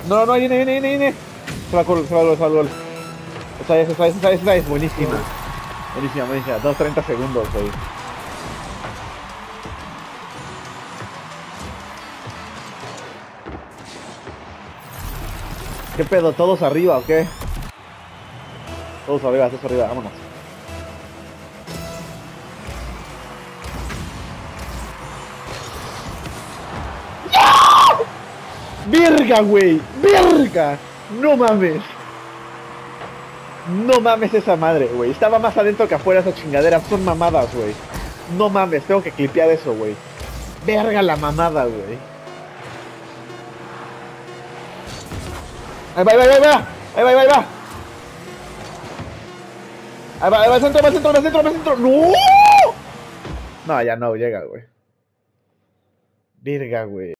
No, no, viene. Se va el gol. Esa es buenísima. Buenísima. 2:30 segundos, güey. ¿Qué pedo? ¿Todos arriba o qué? Todos arriba, vámonos. ¡Verga, güey! ¡Verga! ¡No mames! No mames esa madre, güey. Estaba más adentro que afuera esa chingadera. Son mamadas, güey. No mames, tengo que clipear eso, güey. Verga la mamada, güey. Ahí va. Ahí va al centro. ¡No! No, ya no llega, güey. Verga, güey.